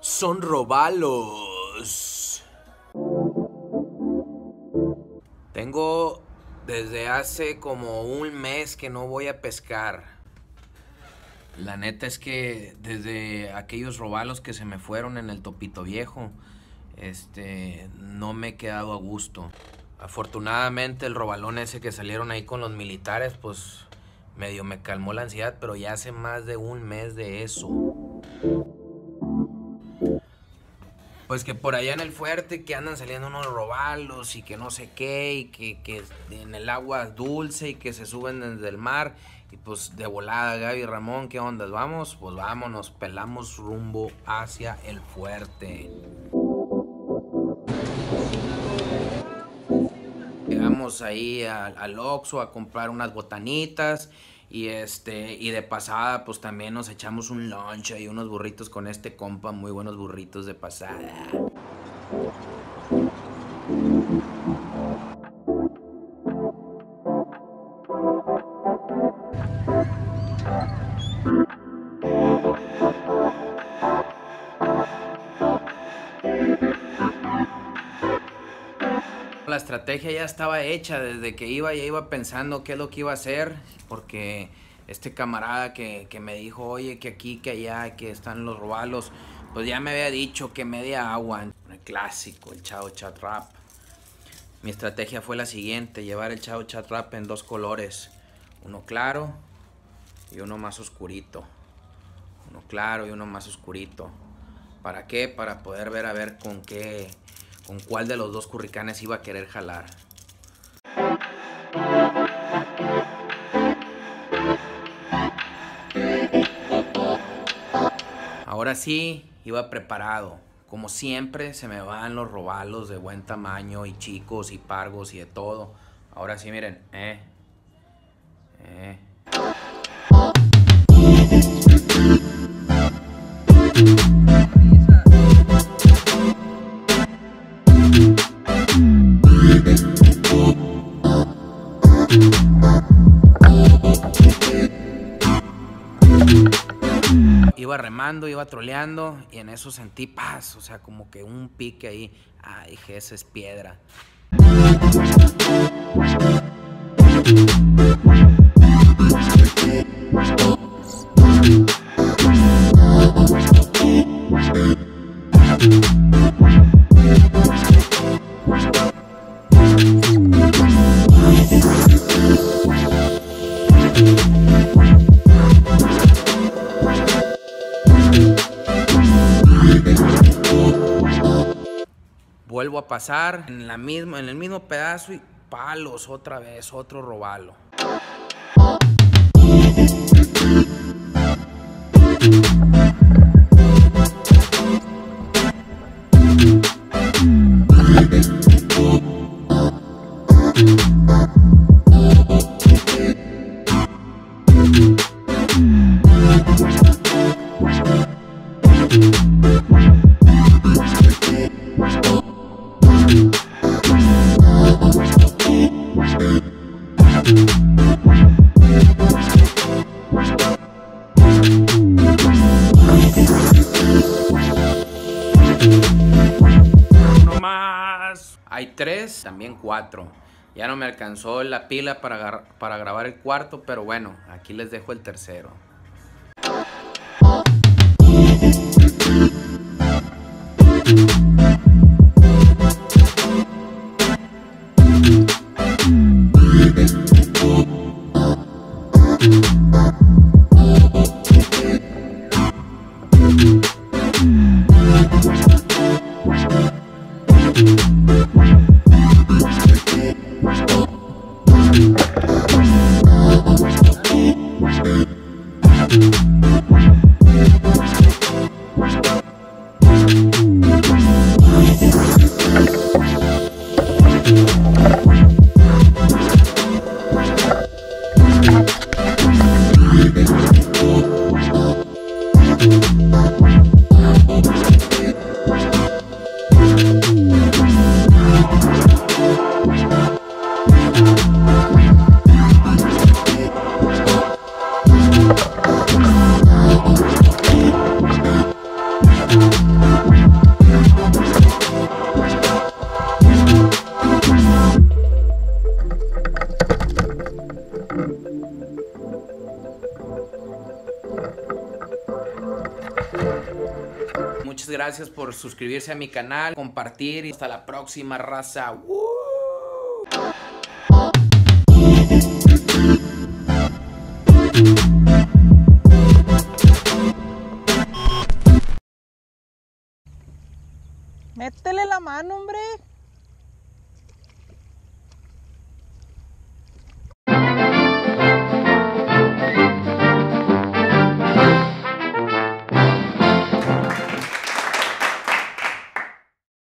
son robalos. Tengo desde hace como un mes que no voy a pescar. La neta es que desde aquellos robalos que se me fueron en el Topito Viejo, no me he quedado a gusto. Afortunadamente el robalón ese que salieron ahí con los militares, pues medio me calmó la ansiedad, pero ya hace más de un mes de eso. Pues que por allá en el fuerte que andan saliendo unos robalos y que no sé qué, y que en el agua dulce y que se suben desde el mar. Y pues de volada, Gaby y Ramón, ¿qué onda? ¿Vamos? Pues vámonos, pelamos rumbo hacia el fuerte. Llegamos ahí al Oxxo a comprar unas botanitas y de pasada pues también nos echamos un lunch y unos burritos con este compa, muy buenos burritos de pasada. La estrategia ya estaba hecha, desde que ya iba pensando qué es lo que iba a hacer, porque este camarada que me dijo, oye, que aquí, que allá, que están los robalos, pues ya me había dicho que media agua, el clásico, el Chao Chat Rap. Mi estrategia fue la siguiente, llevar el Chao Chat Rap en dos colores, uno claro y uno más oscurito. Uno claro y uno más oscurito. ¿Para qué? Para poder ver a ver con cuál de los dos curricanes iba a querer jalar. Ahora sí, iba preparado. Como siempre, se me van los robalos de buen tamaño y chicos y pargos y de todo. Ahora sí, miren, Iba remando, iba troleando y en eso sentí paz, o sea, como que un pique ahí. Ah, dije, esa es piedra. Vuelvo a pasar en el mismo pedazo y palos otra vez, otro robalo. Uno más. Hay 3, también 4. Ya no me alcanzó la pila para grabar el cuarto, pero bueno, aquí les dejo el tercero. gracias por suscribirse a mi canal, compartir y hasta la próxima, raza. Métele la mano, hombre.